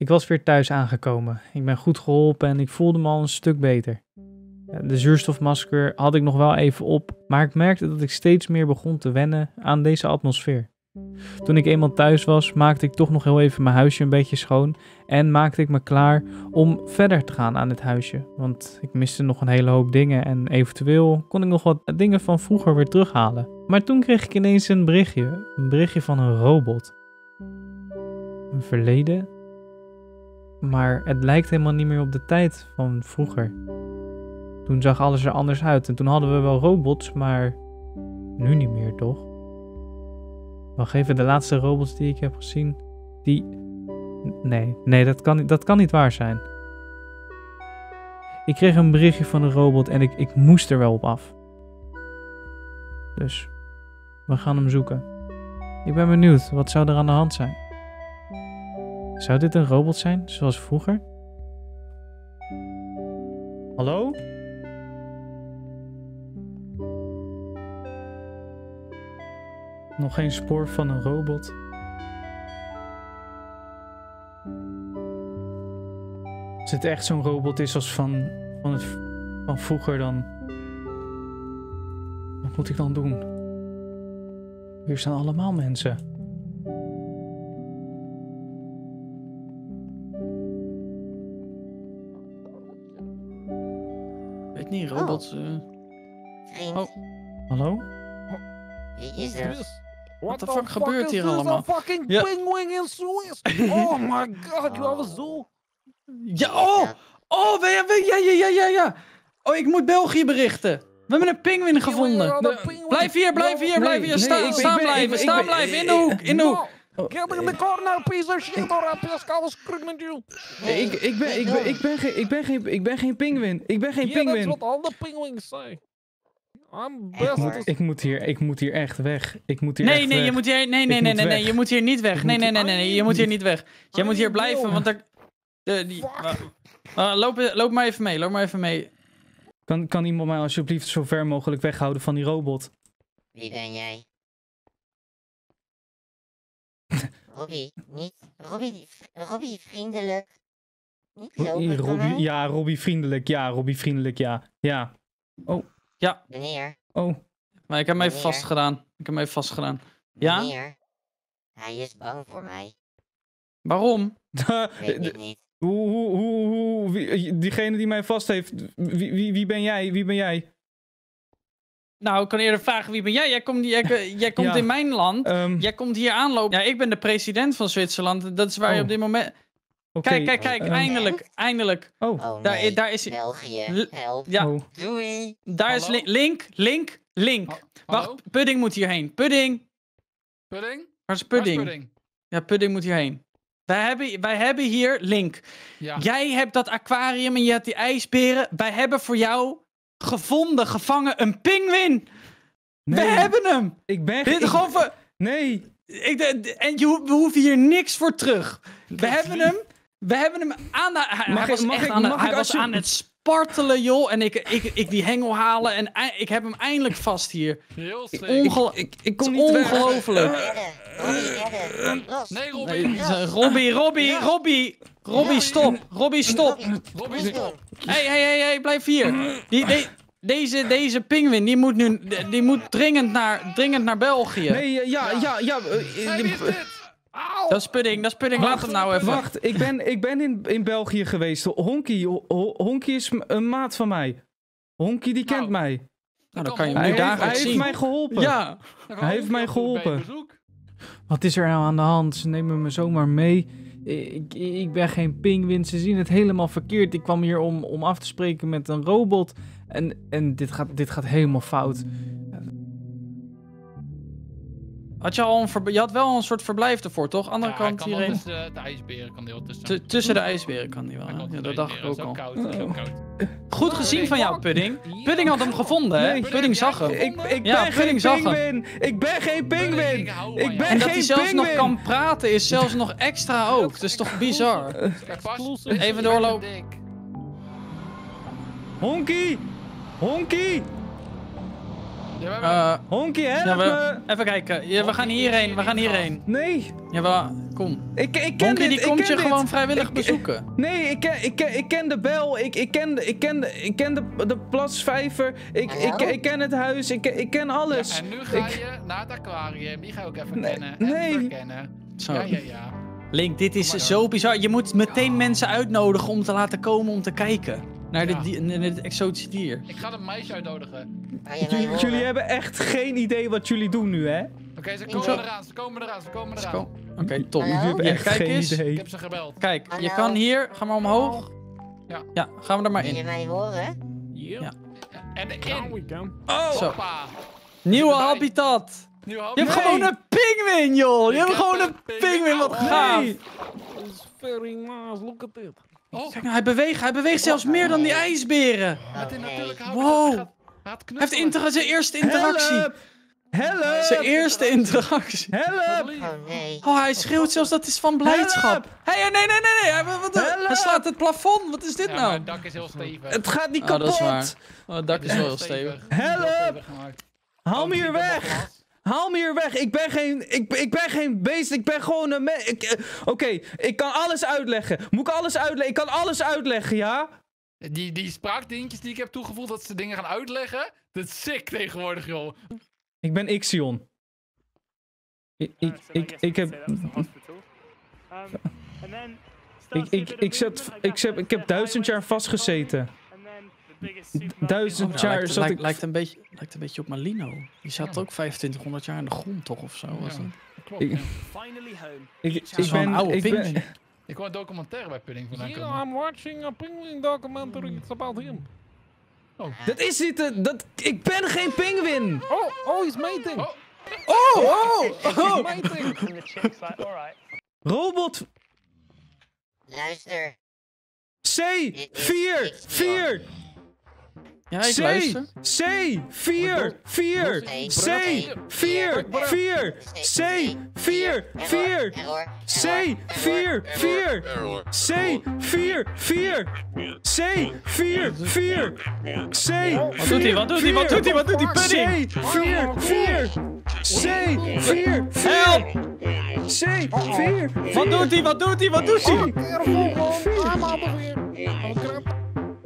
Ik was weer thuis aangekomen. Ik ben goed geholpen en ik voelde me al een stuk beter. De zuurstofmasker had ik nog wel even op, maar ik merkte dat ik steeds meer begon te wennen aan deze atmosfeer. Toen ik eenmaal thuis was, maakte ik toch nog heel even mijn huisje een beetje schoon en maakte ik me klaar om verder te gaan aan dit huisje. Want ik miste nog een hele hoop dingen en eventueel kon ik nog wat dingen van vroeger weer terughalen. Maar toen kreeg ik ineens een berichtje van een robot. Een verleden? Maar het lijkt helemaal niet meer op de tijd van vroeger. Toen zag alles er anders uit en toen hadden we wel robots, maar nu niet meer, toch? Wacht even, de laatste robots die ik heb gezien, die... Nee, dat kan niet waar zijn. Ik kreeg een berichtje van een robot en ik moest er wel op af. Dus, we gaan hem zoeken. Ik ben benieuwd, wat zou er aan de hand zijn? Zou dit een robot zijn, zoals vroeger? Hallo? Nog geen spoor van een robot. Als het echt zo'n robot is als van vroeger, dan... Wat moet ik dan doen? Hier staan allemaal mensen. Weet niet, robots... Vriend, Oh. Hallo? wie is er? What the fuck gebeurt hier allemaal? Fucking Ja. penguin in Suez. Oh my god, you have zo. Ja, oh, ja. Oh, ik moet België berichten. We hebben een pinguïn gevonden. Blijf hier. Staan blijven, in de hoek. Get in the corner, piece of shit, or I'll piss I was screaming at you. Ik ben geen pinguïn. Ik ben geen Yeah, that's pinguïn. what all the penguins say. I'm best. Ik moet hier echt weg. Ik moet hier Nee, echt nee, weg. je moet hier... Nee, Ik moet weg. je moet hier niet weg. Nee, je moet hier niet weg. Jij moet hier I blijven, know. want er... Loop maar even mee. Kan iemand mij alsjeblieft zo ver mogelijk weghouden van die robot? Wie ben jij? Robbie, niet. Robbie, vriendelijk. Niet lopen voor mij. Robbie vriendelijk. Ja. Meneer, Oh. Maar ik heb hem even Meneer. vastgedaan. Ja? meneer. Hij is bang voor mij. Waarom? Weet ik niet. Diegene die mij vast heeft. Wie ben jij? Nou, ik kan eerder vragen, wie ben jij? Jij komt Ja. in mijn land. Ehm, Jij komt hier aanlopen. Ja, ik ben de president van Zwitserland. Dat is waar je Oh. op dit moment... Oké. Kijk, eindelijk. Oh. Oh Daar- nee, daar is hij. België, help. Ja, Oh. Doei. daar is Hallo? Link. Hallo? Wacht, Pudding moet hierheen. Pudding. Pudding? Waar is Waar is Pudding? pudding? Ja, Pudding moet hierheen. Wij hebben hier Link. Ja. Jij hebt dat aquarium en je hebt die ijsberen. Wij hebben voor jou gevangen een pinguïn. We Nee. hebben hem. Ik ben Dit gewoon voor... Nee. En we hoeven hier niks voor terug. We hebben hem aan de... Hij was echt aan het spartelen, joh. En ik die hengel halen en ik heb hem eindelijk vast hier. Heel steek. Ik kom Het niet is weg. ongelooflijk. Redden. Los. Nee, Robbie. Robbie, stop. Robbie, stop. Robbie, stop. Hey, blijf hier. Deze pinguïn, die moet dringend naar België. Nee, Nee, wie is dit? Auw. Dat is Pudding. Laat hem nou even. Wacht, ik ben in België geweest. Honky is een maat van mij. Honky die kent Nou, mij. Nou, dan kan je hem Hij nu heeft, dagelijks hij heeft zien. mij geholpen. Ja. Hij heeft mij geholpen. Bij bezoek. Wat is er nou aan de hand? Ze nemen me zomaar mee. Ik ben geen pinguïn. Ze zien het helemaal verkeerd. Ik kwam hier om af te spreken met een robot. En dit gaat helemaal fout. Je had wel een soort verblijf ervoor, toch? Andere Ja, hij kant kan wel hierheen. tussen de ijsberen kan hij wel tussen. Tussen de ijsberen kan die wel. Hij hè? kan Ja, tussen dat de dacht ik ook ijsberen, al. Zo koud. Goed gezien van jou, Pudding. Pudding had hem gevonden, hè? Nee. Pudding zag hem. Ik Ja, ben geen Pudding zag hem. pinguïn. Ik ben geen pinguïn. Ik hou Ik van ben En dat hij geen zelfs nog pinguïn. kan praten is zelfs nog extra ook. Dat is toch bizar? Kijk, vast. Even doorlopen. Honky. Ja, Honky, help Ja, me. even kijken. Ja, we gaan hierheen. Nee. Ja, Kom. Ik ken Bonkie dit, die komt je dit. gewoon vrijwillig bezoeken. Nee, ik ken de bel. Ik ken de plasvijver. Ik ken het huis. Ik ken alles. Ja, en nu ga je naar het aquarium. Die ga je ook even kennen. nee. En verkennen. Zo. Ja. Link, dit is Kom maar zo door. bizar. Je moet meteen mensen uitnodigen om te laten komen om te kijken. Naar dit exotische dier. Ik ga een meisje uitnodigen. Kan je mij horen? Jullie hebben echt geen idee wat jullie doen nu, hè? Oké, ze Zo. komen eraan. Ze komen eraan. Oké, top. Hallo? Jullie hebben Hier, echt kijk geen eens. Ik idee. heb ze gebeld. Kijk, je Hallo? kan hier. Ga maar omhoog. Ja. Gaan we er maar Kan je in. mij horen? Ja. En de in. Oh! Zo. Hoppa. Nieuwe Erbij. habitat. Nu Je hoop hebt gewoon een pinguïn, joh. Je Ik hebt heb gewoon een een pinguïn. Wat pinguïn. gaaf. Nee. It's very nice. Look at it. Oh, Kijk nou, hij beweegt zelfs meer dan die ijsberen. met die Oh, nee. natuurlijke Wow. Hij gaat Hij heeft knuffelen. zijn eerste interactie. Help! Help! Zijn eerste interactie. Help! Oh nee. Oh, hij schreeuwt zelfs dat is van blijdschap. Help! Hey, nee. Hij Help! slaat het plafond. Wat is dit Ja, maar nou? het dak is heel stevig. Het gaat niet Oh, kapot! dat is waar. Oh, het dak is wel heel stevig. Help! Haal me hier Oh, weg! Haal me hier weg! Ik ben geen beest, ik ben gewoon een Oké, ik kan alles uitleggen. Moet ik alles uitleggen? Ik kan alles uitleggen, ja? Die spraakdingetjes die ik heb toegevoegd dat ze dingen gaan uitleggen, dat is sick tegenwoordig, joh. Ik ben Ixion. Ik heb... Ik heb 1000 jaar vastgezeten. 1000 jaar zat ik... Lijkt een beetje op Malino. Die zat ook 2500 jaar in de grond, toch? Of zo was dat? Klopt. Ik- ja. Ik zo'n ben... oude Ik ben pinguïn. Ik hoor een documentaire bij Pudding vandaan Yeah, komen. I'm watching a penguin documentary. It's about him. dat is niet... ik ben geen pinguïn! Oh, he's mating. Oh. Oh! Mating. Robot Luister. C4! Ja, ik luister. C4! 4! C4! 4! C4! 4! C4! 4! C4! 4! C4! 4! C4! Wat doet hij? Wat doet hij? Wat doet hij? Wat doet hij? Pudding! C4! 4! C4! 4! Help! C4! Wat doet hij? Wat doet hij? Wat doet hij? Careful, man. I'm out of here. Oh, crap.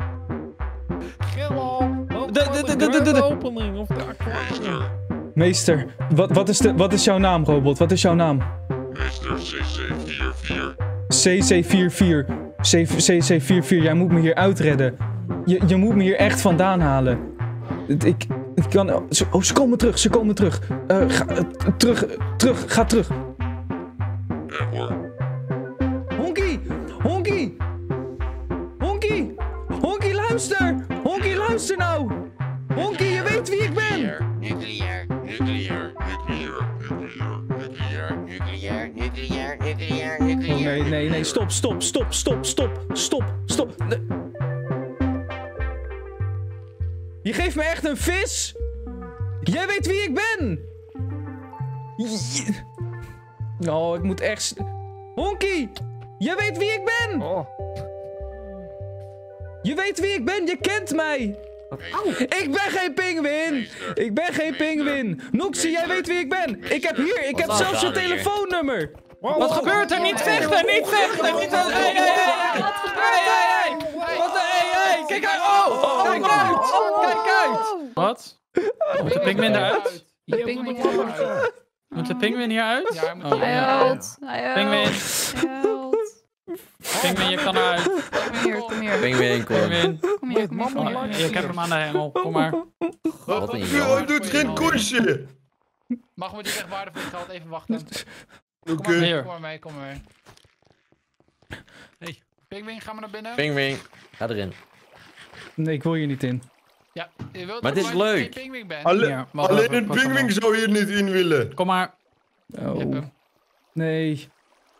Hello. de- Opening of the aquarium. Meester, wat is jouw naam, robot? Wat is jouw naam? Meester CC44. CC44. CC44, jij moet me hier uitredden. Je moet me hier echt vandaan halen. Ik kan... Oh, ze komen terug, ze komen terug. Ga terug. Ja hoor. Honky! Luister nou! Honky, je weet wie ik ben! Nucleair. Oh, nee, stop. Nee. Je geeft me echt een vis? Jij weet wie ik ben! Oh, ik moet echt... Honky! Jij weet wie ik ben! Oh. Je weet wie ik ben, je kent mij! Ik ben geen pinguïn! Noxie, jij weet wie ik ben! Ik heb zelfs je telefoonnummer! Wat gebeurt er? Niet vechten! Niet vechten! Niet vechten! Hey! Wat gebeurt er? Wat de... Hey! Kijk uit! Oh! Kijk uit! Kijk uit! Wat? Moet de pinguïn eruit? De pinguïn eruit. Moet de pinguïn hieruit? Ja, hij moet Oh. Hij huilt. Pinguïn. Hij huilt. Pinguïn, je kan eruit. Kom hier. Pinguïn, kom. Pinguïn. Kom hier, kom hier. Oh, ik heb hem aan de hengel. Kom maar. Wat een Hij jongen. doet geen koetsje. Mag me die echt waardevol geld even wachten? Kom Oké. maar mee, Hier. kom maar mee, kom maar mee. Hey, Pinguïn, ga maar naar binnen. Pinguïn, ga erin. Nee, ik wil hier niet in. Ja, je wilt Maar toch het is dat je leuk. geen Pinguïn bent? Ja, maar Alleen wacht, een wacht, pinguïn zou hier niet in willen. Kom maar. Je hebt Oh, hem. nee.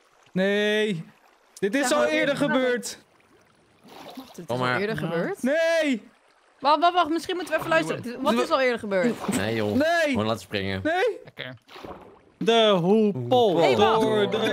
Dit is Ja, al maar- eerder gebeurd. Dit is Kom al maar. eerder gebeurd. Nee! Wacht. Misschien moeten we even luisteren. Wat is al eerder gebeurd? Nee joh, Nee! gewoon laten springen. Nee! Lekker. De hoepel. Hey, wacht. Door de...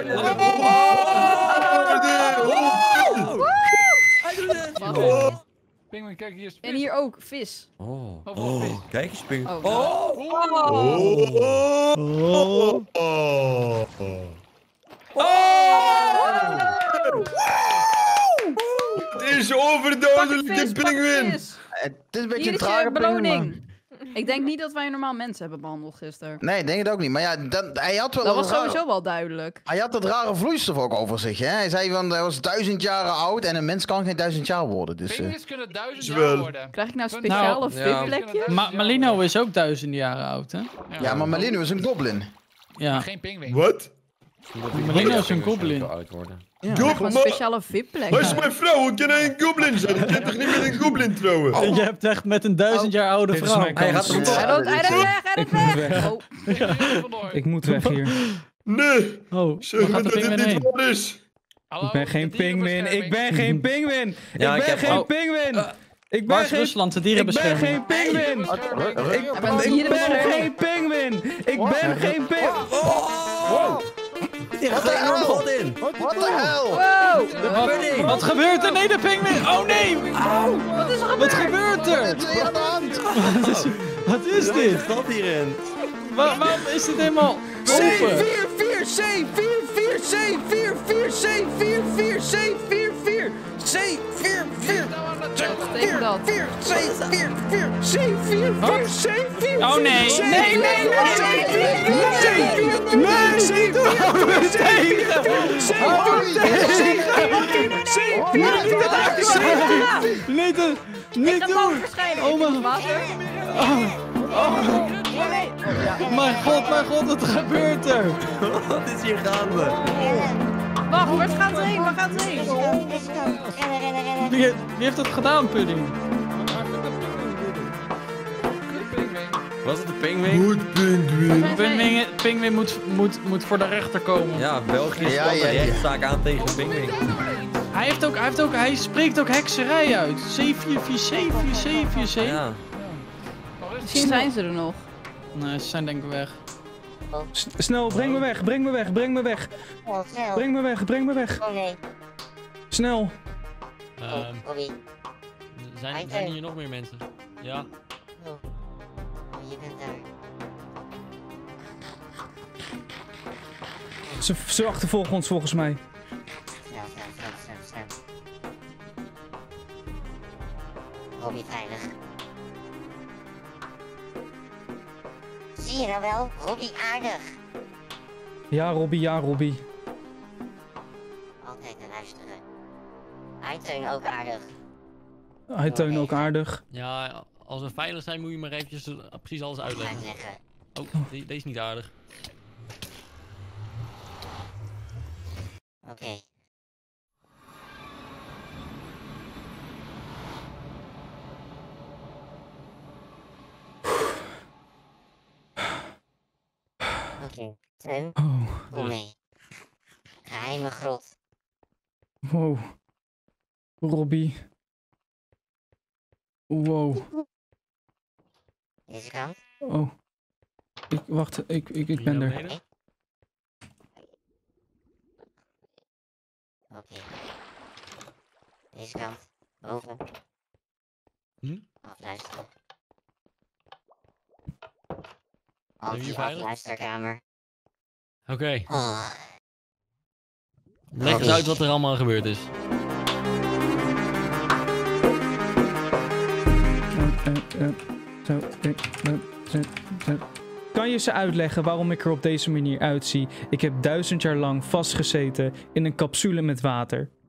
Pinguïn, kijk, hier is En hier ook, vis. Oh, Oh, vis. kijk eens Pinguïn. Oh. Oh. Het is overduidelijk een pinguïn. Het is een beetje Hier een is trage je pinguïn, beloning. Ik denk niet dat wij normaal mensen hebben behandeld gisteren. Nee, ik denk het ook niet. Maar ja, hij had wel Dat een was rare- sowieso wel duidelijk. Hij had dat rare vloeistof ook over zich, hè? Hij zei van, hij was 1000 jaar oud en een mens kan geen 1000 jaar worden. Dus, Pinguïns kunnen 1000 Zwel. jaar worden. Krijg ik nou speciale Nou, VIP-plekjes? Malino is ook 1000 jaar oud, hè? ja, maar Malino is een goblin. Ja. Geen pinguïn. Wat? Malino is een goblin. Oud worden. Ja. Gob, Gewoon maar speciale hij is VIP-plekjes. mijn vrouw. Hoe kan hij een goblin zijn? Ik kan toch niet met een goblin trouwen? Je hebt echt met een 1000 jaar oude Dit is vrouw. mijn Hij kans. gaat er Hij rent weg, hij rent weg! Oh, Ik moet weg hier. Nee, Oh, zeg waar me gaat de dat het pinguïn niet heen? waar is. Ik ben geen pinguïn. Ik ben geen pinguïn. Ja, Ik ik ben heb geen ook- pinguïn. Ik Waar ben is geen... Rusland, de Ik ben dierenbescherming? geen pinguïn. hij bent Ik ben dierenbescherming. geen pinguïn. Ik ben geen pinguïn. Die gaat er enorm god in. What the hell? wow! Wat gebeurt er? Nee, de pinguïn! Oh nee! Wat is er Wat gebeurd? gebeurt er? Wat is er aan de hand? Wat is dit? God hierin. Waarom is dit helemaal open? Tegen dat. Oh nee! Nee, nee, nee! Nee, Ik ga boven verschijnen. Oh, man. Water. Mijn god, wat gebeurt er? Wat is hier gaande? Wacht, waar gaat het heen? Waar gaat het heen? Rennen. Wie heeft dat gedaan, Pudding? Was het de pinguïn? Goed, pinguïn. Pinguïn moet voor de rechter komen. Ja, België Ja, spant ja, een ja. rechtszaak aan tegen de pinguïn. Hij spreekt ook hekserij uit. C4474747. Ja. Misschien zijn ze er nog. Nee, ze zijn denk ik weg. Snel, breng me weg. Breng me weg. Breng me weg. Snel. Breng me weg. Breng me weg. Oh nee. Snel. Robbie. Zijn hier nog meer mensen? Ja. Oh, je bent daar. Ze achtervolgen ons volgens mij. Snel. Robbie veilig. Zie je nou wel? Robbie aardig. Ja, Robbie. Altijd te luisteren. Teun ook aardig. Hij Teun ook aardig. Ja, als we veilig zijn moet je maar eventjes precies alles uitleggen. Oh, deze is niet aardig. Oké. Oké, Teun, Oh, kom mee. Geheime grot. wow. Robbie. Wow. Deze kant. Oh. Wacht, ik ben er. Oké. Deze kant. Boven. Afluisteren. Afluisterkamer. Oké. Oh. Leg eens uit wat er allemaal gebeurd is. Kan je ze uitleggen waarom ik er op deze manier uitzie? Ik heb 1000 jaar lang vastgezeten in een capsule met water.